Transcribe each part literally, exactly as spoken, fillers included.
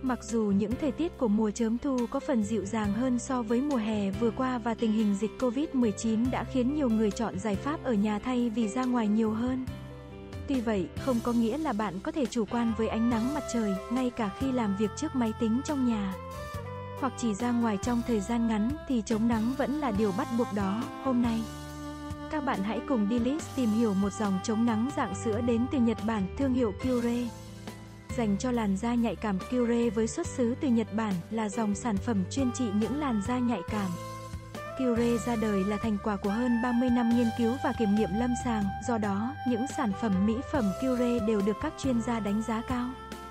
Mặc dù những thời tiết của mùa chớm thu có phần dịu dàng hơn so với mùa hè vừa qua và tình hình dịch Covid mười chín đã khiến nhiều người chọn giải pháp ở nhà thay vì ra ngoài nhiều hơn. Tuy vậy, không có nghĩa là bạn có thể chủ quan với ánh nắng mặt trời, ngay cả khi làm việc trước máy tính trong nhà. Hoặc chỉ ra ngoài trong thời gian ngắn, thì chống nắng vẫn là điều bắt buộc đó. Hôm nay, các bạn hãy cùng Dilish tìm hiểu một dòng chống nắng dạng sữa đến từ Nhật Bản, thương hiệu Cure. Dành cho làn da nhạy cảm, Cure với xuất xứ từ Nhật Bản, là dòng sản phẩm chuyên trị những làn da nhạy cảm. Cure ra đời là thành quả của hơn ba mươi năm nghiên cứu và kiểm nghiệm lâm sàng, do đó, những sản phẩm mỹ phẩm Cure đều được các chuyên gia đánh giá cao.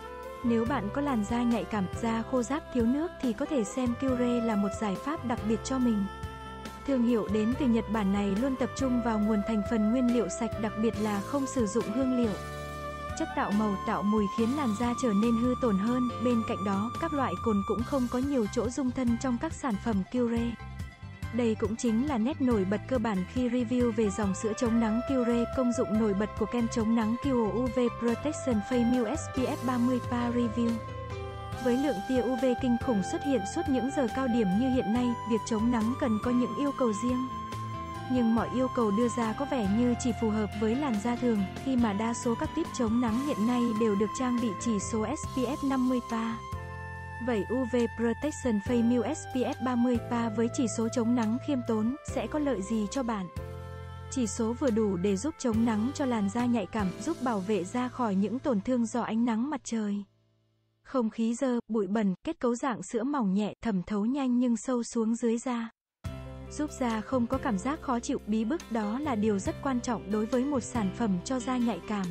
Nếu bạn có làn da nhạy cảm, da khô ráp, thiếu nước thì có thể xem Cure là một giải pháp đặc biệt cho mình. Thương hiệu đến từ Nhật Bản này luôn tập trung vào nguồn thành phần nguyên liệu sạch, đặc biệt là không sử dụng hương liệu, chất tạo màu, tạo mùi khiến làn da trở nên hư tổn hơn. Bên cạnh đó, các loại cồn cũng không có nhiều chỗ dung thân trong các sản phẩm Cure. Đây cũng chính là nét nổi bật cơ bản khi review về dòng sữa chống nắng Cure. Công dụng nổi bật của kem chống nắng Cure u vê Protection Face ét pê ép ba mươi pê a Review. Với lượng tia u vê kinh khủng xuất hiện suốt những giờ cao điểm như hiện nay, việc chống nắng cần có những yêu cầu riêng. Nhưng mọi yêu cầu đưa ra có vẻ như chỉ phù hợp với làn da thường, khi mà đa số các tip chống nắng hiện nay đều được trang bị chỉ số ét pê ép năm mươi pê a. Vậy u vê Protection Face ét pê ép ba mươi pê a với chỉ số chống nắng khiêm tốn, sẽ có lợi gì cho bạn? Chỉ số vừa đủ để giúp chống nắng cho làn da nhạy cảm, giúp bảo vệ da khỏi những tổn thương do ánh nắng mặt trời, không khí dơ, bụi bẩn. Kết cấu dạng sữa mỏng nhẹ, thẩm thấu nhanh nhưng sâu xuống dưới da, giúp da không có cảm giác khó chịu, bí bức. Đó là điều rất quan trọng đối với một sản phẩm cho da nhạy cảm.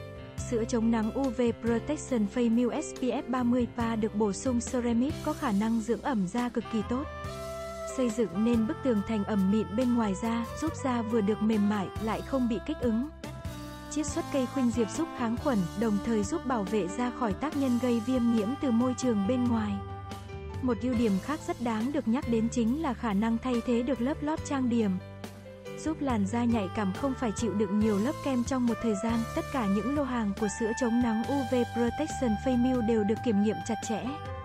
Sữa chống nắng u vê Protection Face ét pê ép ba mươi pê a được bổ sung ceramic có khả năng dưỡng ẩm da cực kỳ tốt, xây dựng nên bức tường thành ẩm mịn bên ngoài da, giúp da vừa được mềm mại, lại không bị kích ứng. Chiết xuất cây khuynh diệp giúp kháng khuẩn, đồng thời giúp bảo vệ da khỏi tác nhân gây viêm nhiễm từ môi trường bên ngoài. Một ưu điểm khác rất đáng được nhắc đến chính là khả năng thay thế được lớp lót trang điểm, giúp làn da nhạy cảm không phải chịu đựng nhiều lớp kem trong một thời gian. Tất cả những lô hàng của sữa chống nắng u vê Protection Face đều được kiểm nghiệm chặt chẽ,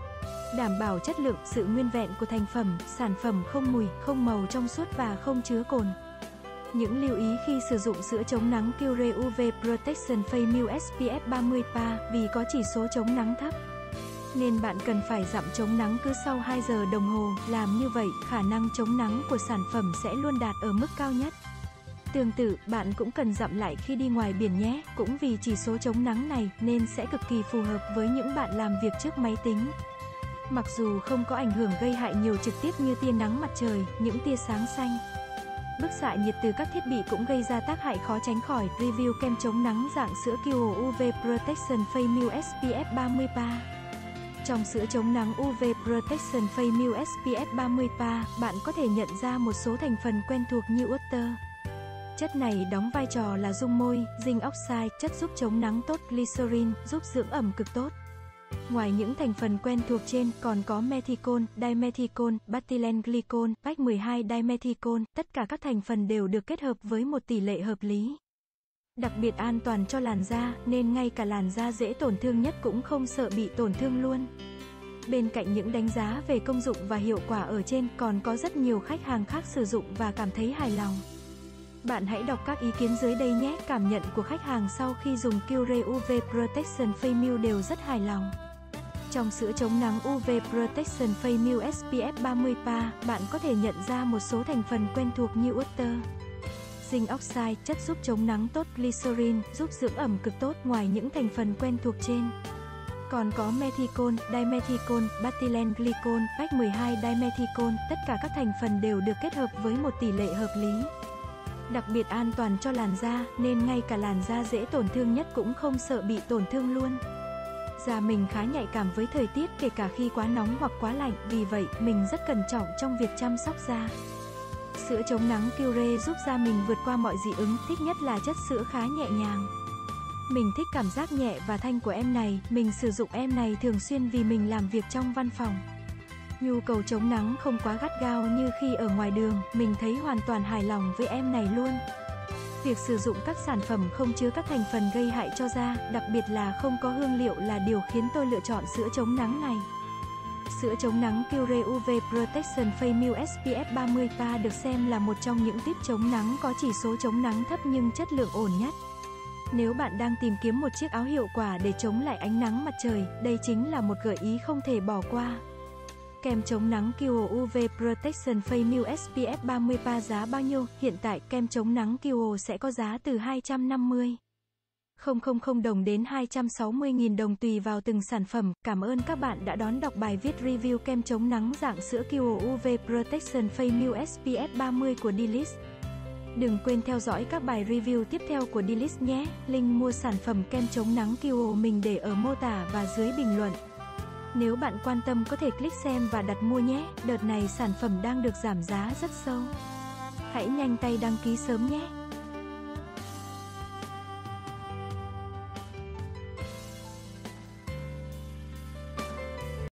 đảm bảo chất lượng, sự nguyên vẹn của thành phẩm, sản phẩm không mùi, không màu, trong suốt và không chứa cồn. Những lưu ý khi sử dụng sữa chống nắng Cure u vê Protection Face ét pê ép ba mươi pê a. Vì có chỉ số chống nắng thấp, nên bạn cần phải dặm chống nắng cứ sau hai giờ đồng hồ. Làm như vậy, khả năng chống nắng của sản phẩm sẽ luôn đạt ở mức cao nhất. Tương tự, bạn cũng cần dặm lại khi đi ngoài biển nhé. Cũng vì chỉ số chống nắng này, nên sẽ cực kỳ phù hợp với những bạn làm việc trước máy tính. Mặc dù không có ảnh hưởng gây hại nhiều trực tiếp như tia nắng mặt trời, những tia sáng xanh, bức xạ nhiệt từ các thiết bị cũng gây ra tác hại khó tránh khỏi. Review kem chống nắng dạng sữa Cure u vê Protection Face ét pê ép ba mươi pê a. Trong sữa chống nắng u vê Protection Face ét pê ép ba mươi pê a, bạn có thể nhận ra một số thành phần quen thuộc như water. Chất này đóng vai trò là dung môi, zinc oxide, chất giúp chống nắng tốt, glycerin, giúp dưỡng ẩm cực tốt. Ngoài những thành phần quen thuộc trên, còn có methicone, dimethicone, butylene glycol, pách mười hai dimethicone, tất cả các thành phần đều được kết hợp với một tỷ lệ hợp lý. Đặc biệt an toàn cho làn da, nên ngay cả làn da dễ tổn thương nhất cũng không sợ bị tổn thương luôn. Bên cạnh những đánh giá về công dụng và hiệu quả ở trên, còn có rất nhiều khách hàng khác sử dụng và cảm thấy hài lòng. Bạn hãy đọc các ý kiến dưới đây nhé. Cảm nhận của khách hàng sau khi dùng Cure u vê Protection Face đều rất hài lòng. Trong sữa chống nắng u vê Protection Face ét pê ép ba mươi pê a, bạn có thể nhận ra một số thành phần quen thuộc như water, zinc oxide, chất giúp chống nắng tốt, glycerin, giúp dưỡng ẩm cực tốt. Ngoài những thành phần quen thuộc trên, còn có methicone, dimethicone, butylene glycol, pách mười hai dimethicone, tất cả các thành phần đều được kết hợp với một tỷ lệ hợp lý. Đặc biệt an toàn cho làn da, nên ngay cả làn da dễ tổn thương nhất cũng không sợ bị tổn thương luôn. Da mình khá nhạy cảm với thời tiết, kể cả khi quá nóng hoặc quá lạnh, vì vậy, mình rất cẩn trọng trong việc chăm sóc da. Sữa chống nắng Cure giúp da mình vượt qua mọi dị ứng, thích nhất là chất sữa khá nhẹ nhàng. Mình thích cảm giác nhẹ và thanh của em này, mình sử dụng em này thường xuyên vì mình làm việc trong văn phòng. Nhu cầu chống nắng không quá gắt gao như khi ở ngoài đường, mình thấy hoàn toàn hài lòng với em này luôn. Việc sử dụng các sản phẩm không chứa các thành phần gây hại cho da, đặc biệt là không có hương liệu là điều khiến tôi lựa chọn sữa chống nắng này. Sữa chống nắng Cure u vê Protection Face Milk ét pê ép ba mươi pê a được xem là một trong những tip chống nắng có chỉ số chống nắng thấp nhưng chất lượng ổn nhất. Nếu bạn đang tìm kiếm một chiếc áo hiệu quả để chống lại ánh nắng mặt trời, đây chính là một gợi ý không thể bỏ qua. Kem chống nắng Cure u vê Protection Face Milk ét pê ép ba mươi pê a giá bao nhiêu? Hiện tại, kem chống nắng Cure sẽ có giá từ hai trăm năm mươi nghìn đồng đến hai trăm sáu mươi nghìn đồng tùy vào từng sản phẩm. Cảm ơn các bạn đã đón đọc bài viết review kem chống nắng dạng sữa Cure u vê Protection Face Milk ét pê ép ba mươi của Delice. Đừng quên theo dõi các bài review tiếp theo của Delice nhé. Link mua sản phẩm kem chống nắng Cure mình để ở mô tả và dưới bình luận. Nếu bạn quan tâm có thể click xem và đặt mua nhé. Đợt này sản phẩm đang được giảm giá rất sâu. Hãy nhanh tay đăng ký sớm nhé.